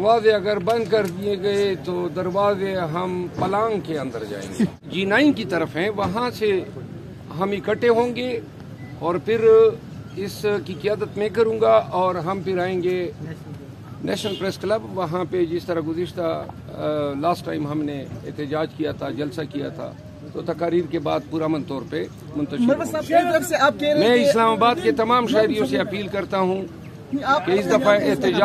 दरवाजे अगर बंद कर दिए गए तो दरवाजे हम पलांग के अंदर जाएंगे। G9 की तरफ हैं, वहाँ से हम इकट्ठे होंगे और फिर इसकी क़ियादत मैं करूँगा और हम फिर आएंगे नेशनल प्रेस क्लब। वहाँ पे जिस तरह गुज़िश्ता लास्ट टाइम हमने एहतजाज किया था, जलसा किया था, तो तकारीर के बाद पुरअमन तौर पे मुंतशिर। मैं इस्लामाबाद के तमाम शहरियों से अपील करता हूँ कि इस दफा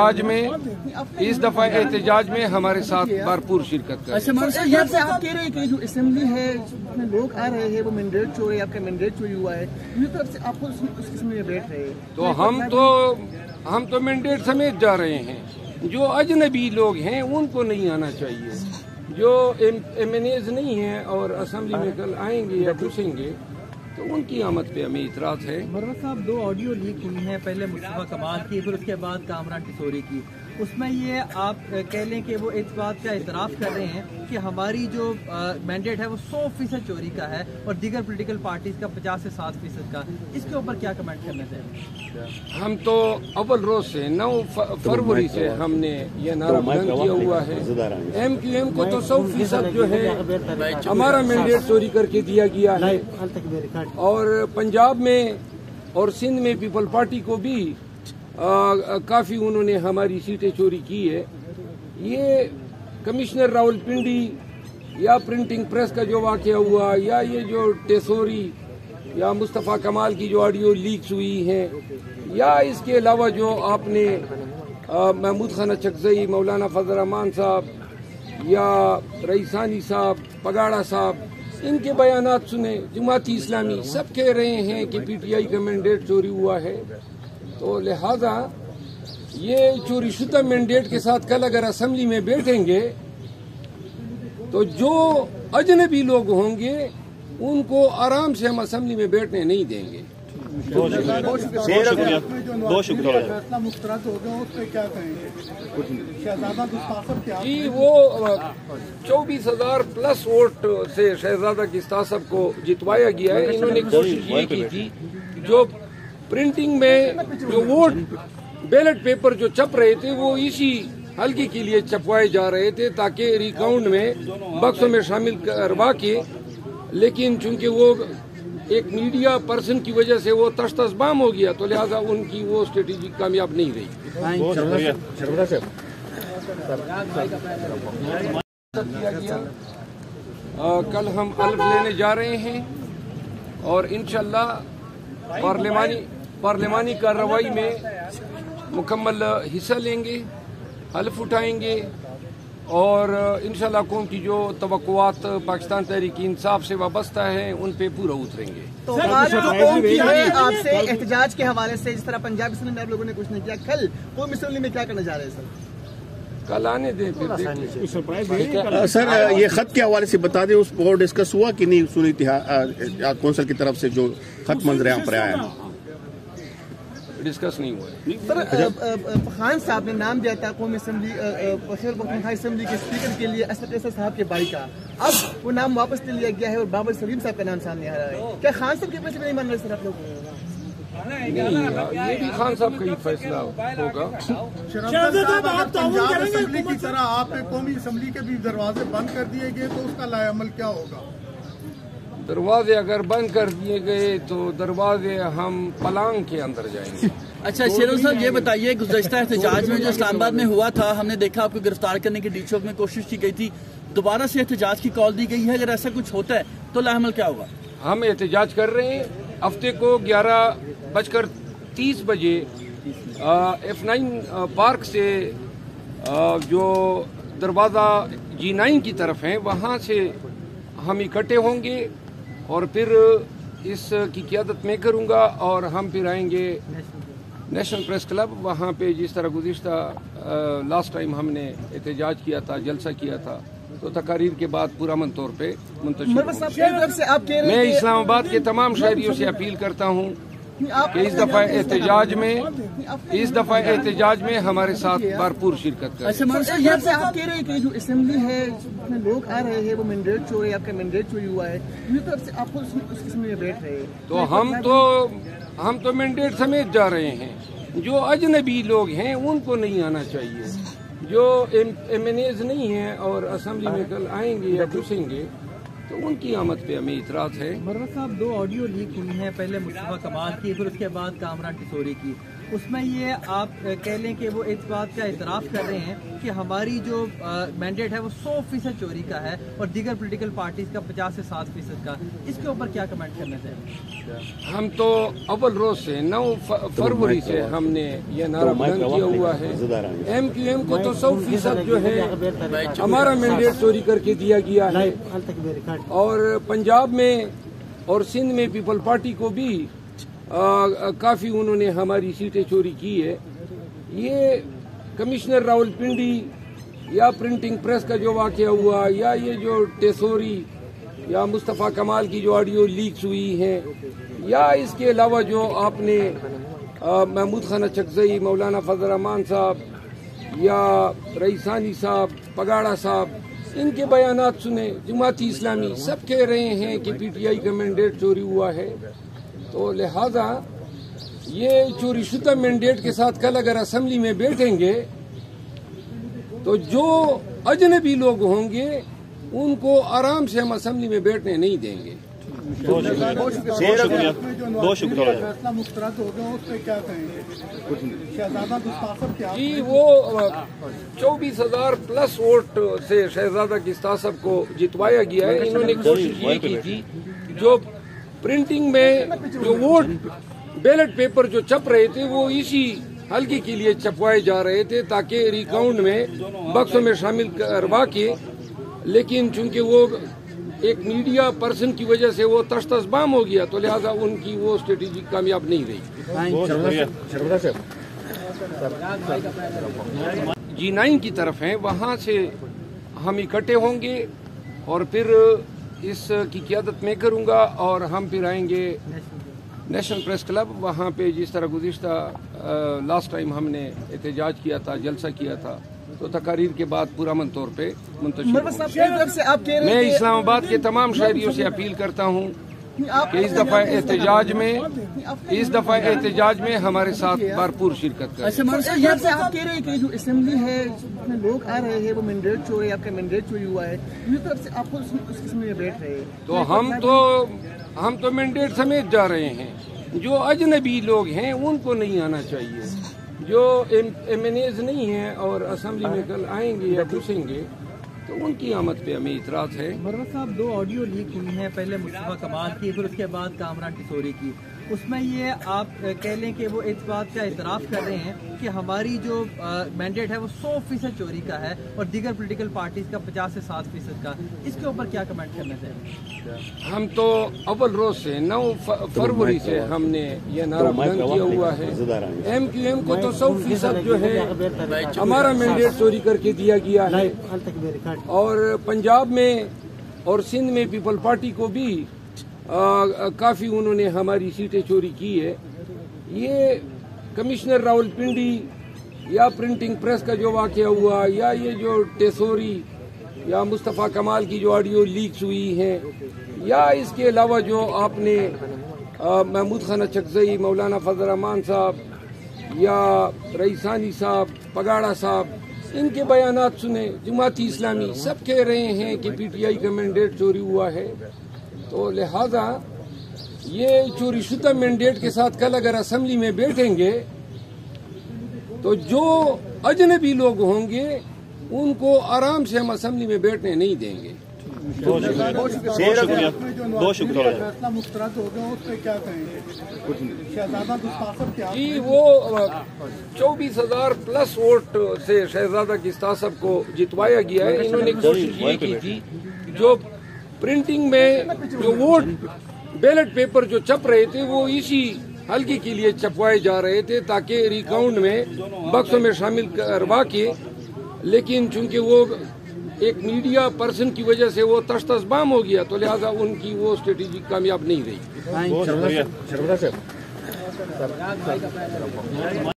एहतजाज में हमारे साथ भरपूर शिरकत करें। अच्छा, यहाँ से आप कह रहे हैं कि जो असेंबली है जिसमें लोग आ रहे हैं वो मैंडेट चोरी, आपका मैंडेट चोरी हुआ है, इस तरफ से आपको उस किस्म में बैठ रहे हैं। तो हम तो मैंडेट समेत जा रहे हैं। जो अजनबी लोग हैं उनको नहीं आना चाहिए, जो MNAs नहीं हैं और असेंबली में कल आएंगे या घुसेंगे तो उनकी आमद पे हमें इतराज है। मरवत साहब, 2 ऑडियो लीक हुई हैं, पहले मुस्तफा कमाल की, फिर उसके बाद कामरान टिसोरी की। उसमें ये आप कह लें कि वो इस बात का इतराफ़ कर रहे हैं कि हमारी जो मैंडेट है वो 100% चोरी का है और दीगर पॉलिटिकल पार्टीज का 50 से 7% का। इसके ऊपर क्या कमेंट करना चाहिए? हम तो अव्वल रोज से 9 फरवरी से हमने ये नारा बुलंद किया हुआ है। MQM को तो 100% जो है हमारा मैंडेट चोरी करके दिया गया है और पंजाब में और सिंध में पीपल पार्टी को भी काफी उन्होंने हमारी सीटें चोरी की है। ये कमिश्नर रावलपिंडी या प्रिंटिंग प्रेस का जो वाकया हुआ या ये जो टेसोरी या मुस्तफ़ा कमाल की जो ऑडियो लीक्स हुई हैं या इसके अलावा जो आपने महमूद खान चकजई, मौलाना फजल रहमान साहब या रईसानी साहब, पगाड़ा साहब, इनके बयानात सुने। जमाती इस्लामी सब कह रहे हैं कि PTI का मैंडेट चोरी हुआ है। तो लिहाजा ये चोरी शुदा मैंडेट के साथ कल अगर असेंबली में बैठेंगे तो जो अजनबी लोग होंगे उनको आराम से हम असेंबली में बैठने नहीं देंगे। जी, वो 24,000 प्लस वोट से शहजादा गिस्तासब को जितवाया गया है। इन्होंने कोशिश ये की थी जो प्रिंटिंग में जो वोट बैलेट पेपर जो छप रहे थे वो इसी हल्के के लिए छपवाए जा रहे थे ताकि रिकाउंट में बक्सों में शामिल करवा के, लेकिन चूंकि वो एक मीडिया पर्सन की वजह से वो तश्तस्बाम हो गया तो लिहाजा उनकी वो स्ट्रेटेजी कामयाब नहीं रही। कल हम अल्फ लेने जा रहे हैं और इंशाअल्लाह पार्लिमानी कार्रवाई में मुकम्मल हिस्सा लेंगे, हल्फ उठाएंगे और इंशाअल्लाह कौम की जो तवक्कुआत पाकिस्तान तहरीक इंसाफ से वाबस्ता है उन पे पूरा उतरेंगे। तो आज जो कौम की है आपसे एहतजाज के हवाले से, जिस तरह पंजाब असेंबली में आप लोगों ने कुछ नहीं किया, कल कौम असेंबली में क्या करने जा रहे हैं सर? कल आने दें फिर देखेंगे। सर, ये खत के हवाले से बता दें, उस पर डिस्कस हुआ कि नहीं? सुनी थी कौंसिल की तरफ से जो खत मंजर यहाँ पर आया है, डिस्कस नहीं हुआ। सर, खान साहब ने नाम दिया था कौमी असेंबली असेंबली के स्पीकर के लिए असद ऐसा साहब के भाई का, अब वो नाम वापस ले लिया गया है और बाबर सलीम साहब का नाम सामने आ रहा है। क्या खान साहब के फैसले नहीं मान रहे सर आप लोग? नहीं, ये भी खान साहब का ही फैसला होगा। पंजाब असेंबली की तरह आप कौमी असेंबली के भी दरवाजे बंद कर दिए गए तो उसका लाएअमल क्या होगा? दरवाजे अगर बंद कर दिए गए तो दरवाजे हम पलांग के अंदर जाएंगे। अच्छा शेरों साहब, ये बताइए, गुज़श्ता एहतजाज में जो इस्लामाबाद में हुआ था, हमने देखा आपको गिरफ्तार करने की डी चौक में कोशिश की गई थी, दोबारा से एहतजाज की कॉल दी गई है। अगर ऐसा कुछ होता है तो लाएअमल क्या होगा? हम एहतजाज कर रहे हैं। हफ्ते को 11:30 बजे F9 पार्क से जो दरवाज़ा G9 की तरफ है वहाँ से हम इकट्ठे होंगे और फिर इसकी क़ियादत मैं करूँगा और हम फिर आएंगे नेशनल प्रेस क्लब। वहाँ पे जिस तरह गुज़िश्ता लास्ट टाइम हमने एहतजाज किया था, जलसा किया था, तो तकारीर के बाद पुरअमन तौर पे मुंतशिर। मैं इस्लामाबाद के तमाम शहरियों से अपील करता हूँ कि इस दफा एहतजाज में हमारे साथ भरपूर शिरकत करें। अच्छा, यहाँ से आप कह रहे हैं कि जो असेंबली है जिसमें लोग आ रहे हैं वो मैंडेट चोरी, आपका मैंडेट चोरी हुआ है, इस तरफ से आपको उस किस्म में बैठ रहे हैं। तो हम तो मैंडेट समेत जा रहे हैं। जो अजनबी लोग हैं उनको नहीं आना चाहिए, جو MNAs نہیں ہیں اور اسمبلی میں کل آئیں گے یا گھسیں گے تو ان کی آمد پہ ہمیں اعتراض ہے۔ مروت صاحب 2 آڈیو لیک ہوئی ہیں، پہلے مصطفیٰ کمال کی، پھر اس کے بعد کامران ٹسوری کی۔ اس میں یہ آپ کہہ لیں کہ وہ اس بات کا اعتراف کر رہے ہیں کہ ہماری جو مینڈیٹ ہے وہ 100% چوری کا ہے اور دیگر پولیٹیکل پارٹیز کا 50 سے 7% کا۔ اس کے اوپر کیا کمنٹ کرنا چاہیں؟ ہم تو اول روز سے 9 فروری سے ہم نے یہ نعرہ بلند کیا ہوا ہے، MQM کو تو 100% جو ہے ہمارا مینڈیٹ چوری کر کے دیا گیا ہے، اور پنجاب میں اور سندھ میں پیپل پارٹی کو بھی کافی انہوں نے ہماری سیٹیں چوری کی ہے۔ یہ کمشنر راول پنڈی یا پرنٹنگ پریس کا جو واقعہ ہوا یا یہ جو ٹیسوری یا مصطفیٰ کمال کی جو آڈیو لیکس ہوئی ہیں یا اس کے علاوہ جو آپ نے محمود خانہ چکزئی، مولانا فضل الرحمان صاحب یا رئیسانی صاحب، پگاڑا صاحب، ان کے بیانات سنے، جماعتی اسلامی سب کہہ رہے ہیں کہ PTI کا مینڈیٹ چوری ہوا ہے، تو لہذا یہ چوری شدہ مینڈیٹ کے ساتھ کل اگر اسمبلی میں بیٹھیں گے تو جو اجنبی لوگ ہوں گے ان کو آرام سے ہم اسمبلی میں بیٹھنے نہیں دیں گے۔ فیصلہ مسترد ہو گیا اس پہ کیا کہیں گے؟ شہزادہ گستاخ کیا؟ جی وہ 24,000 پلس ووٹ سے شہزادہ گستاخ کو جتوایا گیا ہے۔ انہوں نے کوشش یہ کی تھی جو پرنٹنگ میں جو ووٹ بیلٹ پیپر جو چھپ رہے تھے وہ اسی حلقے کے لیے چھپوائے جا رہے تھے تاکہ ریکاؤنٹ میں بکسوں میں شامل کروا کے، لیکن چونکہ وہ ایک میڈیا پرسن کی وجہ سے وہ تش تش بام ہو گیا تو لہذا ان کی وہ اسٹریٹجی کامیاب نہیں رہی۔ G9 کی طرف ہیں، وہاں سے ہم اکٹھے ہوں گے اور پھر اس کی قیادت میں کروں گا اور ہم پھر آئیں گے نیشنل پریس کلب، وہاں پہ جس طرح گزشتہ لاسٹ ٹائم ہم نے احتجاج کیا تھا، جلسہ کیا تھا، تو تقاریر کے بعد پرامن طور پہ منتشر۔ میں اسلام آباد کے تمام شہریوں سے اپیل کرتا ہوں کہ اس دفعہ احتجاج میں ہمارے ساتھ بھرپور شرکت کریں۔ آپ کہہ رہے ہیں کہ جو اسمبلی ہے جس میں لوگ آ رہے ہیں وہ مینڈیٹ چوری، آپ کا مینڈیٹ چوری ہوا ہے، اس طرف سے آپ کو اس اسمبلی میں بیٹھ رہے ہیں تو ہم تو مینڈیٹ سمیت جا رہے ہیں۔ جو اجنبی لوگ ہیں ان کو نہیں آنا چاہیے، جو MNAs نہیں ہیں اور اسمبلی میں کل آئیں گے یا گھسیں گے تو ان کی آمد پہ ہمیں اعتراض ہے۔ مروت صاحب 2 آڈیو لیک ہوئی ہیں، پہلے مصطفیٰ کمال کی، پھر اس کے بعد کامران ٹسوری کی۔ اس میں یہ آپ کہہ لیں کہ وہ اس بات کا اعتراف کر رہے ہیں کہ ہماری جو مینڈیٹ ہے وہ 100% چوری کا ہے اور دیگر پولیٹیکل پارٹیز کا 50 سے 7% کا۔ اس کے اوپر کیا کمنٹ کرنا چاہیں؟ ہم تو اول روز سے 9 فروری سے ہم نے یہ نعرہ بلند کیا ہوا ہے، MQM کو تو 100% جو ہے ہمارا مینڈیٹ چوری کر کے دیا گیا ہے، اور پنجاب میں اور سندھ میں پیپل پارٹی کو بھی کافی انہوں نے ہماری سیٹیں چوری کی ہے۔ یہ کمشنر راول پنڈی یا پرنٹنگ پریس کا جو واقعہ ہوا یا یہ جو ٹیسوری یا مصطفیٰ کمال کی جو آڈیو لیکس ہوئی ہیں یا اس کے علاوہ جو آپ نے محمود خانہ چکزئی، مولانا فضل الرحمان صاحب یا رئیسانی صاحب، پگاڑا صاحب، ان کے بیانات سنے، جماعتی اسلامی سب کہہ رہے ہیں کہ PTI کا مینڈیٹ چوری ہوا ہے، تو لہذا یہ چوری شدہ مینڈیٹ کے ساتھ کل اگر اسمبلی میں بیٹھیں گے تو جو اجنبی لوگ ہوں گے ان کو آرام سے ہم اسمبلی میں بیٹھنے نہیں دیں گے۔ فیصلہ مسترد ہو گیا اس پہ کیا کہیں گے؟ شہزادہ گستاخ کیا؟ جی وہ 24,000 پلس ووٹ سے شہزادہ گستاخ کو جتوایا گیا ہے۔ انہوں نے کوشش یہ کی تھی جو پرنٹنگ میں جو ووٹ بیلٹ پیپر جو چھپ رہے تھے وہ اسی حلقے کے لیے چھپوائے جا رہے تھے تاکہ ریکاؤنٹ میں بکسوں میں شامل کروا کے، لیکن چونکہ وہ ایک میڈیا پرسن کی وجہ سے وہ تش تش بام ہو گیا تو لہذا ان کی وہ اسٹریٹجی کامیاب نہیں رہی۔